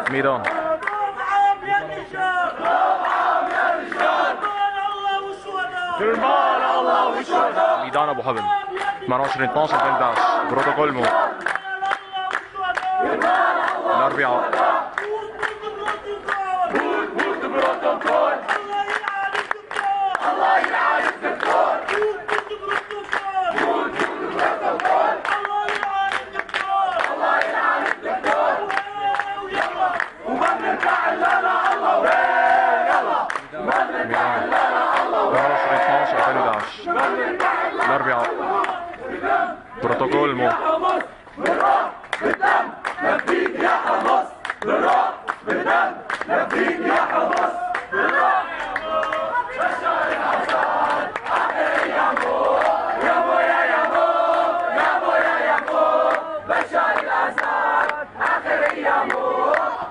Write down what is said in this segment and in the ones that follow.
ميدان ميدان ابو حبل 28 12 2011 بروتوكول الاربعاء. الاربعاء بروتوكول بالراس بالدم نفديك يا حماس، بالراس بالدم نفديك يا حماس، بالراس بشار الاسد احيي يا مو يا مو يا مو يا مو يا مو بشار الاسد اخري يا مو.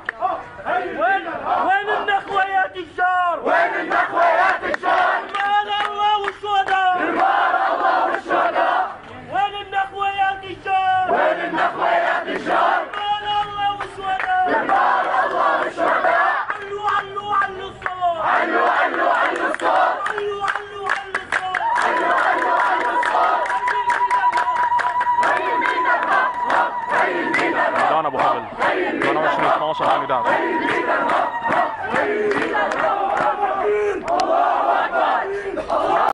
وين النخويات الجار؟ وين النخويات الجار؟ المال الله والشهداء، المال الله والشهداء. وين النخويات الجار؟ وين النخويات الجار؟ المال الله والشهداء، المال الله والشهداء. علوا علوا علوا الصوت، علوا علوا علوا الصوت، علوا علوا علوا الصوت، علوا علوا علوا الصوت. هي المينا الهب هب، هي المينا الهب. ميدان ابو حبل 28 12 2011. هي المينا الهب هب، هي المينا الهب. الله اكبر.